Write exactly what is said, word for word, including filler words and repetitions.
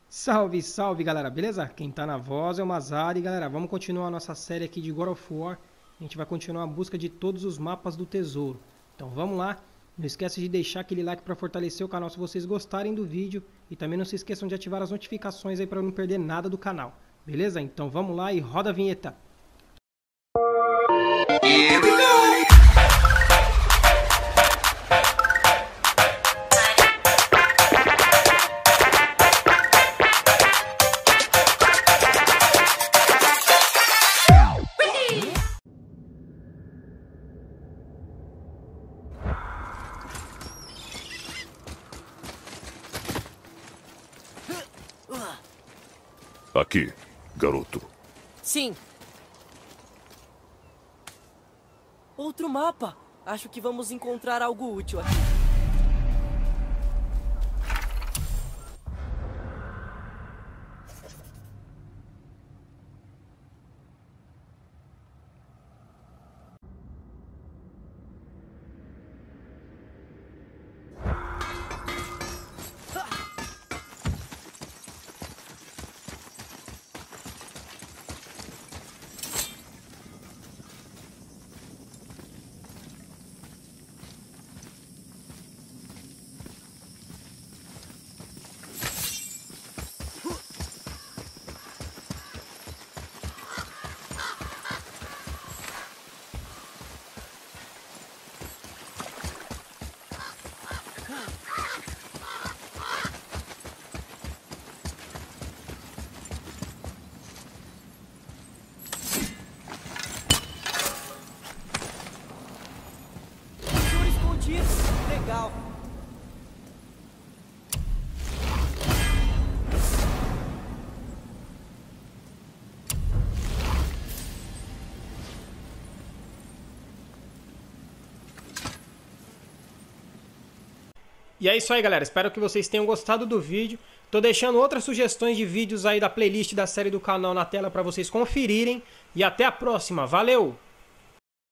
Salve, salve galera, beleza? Quem tá na voz é o Mazari, galera. Vamos continuar a nossa série aqui de God of War. A gente vai continuar a busca de todos os mapas do tesouro. Então vamos lá. Não esqueça de deixar aquele like para fortalecer o canal se vocês gostarem do vídeo. E também não se esqueçam de ativar as notificações aí para não perder nada do canal. Beleza? Então vamos lá e roda a vinheta. Here we go. Aqui, garoto. Sim. Outro mapa. Acho que vamos encontrar algo útil aqui. Legal. E é isso aí, galera. Espero que vocês tenham gostado do vídeo. Tô deixando outras sugestões de vídeos aí da playlist da série do canal na tela para vocês conferirem. E até a próxima. Valeu!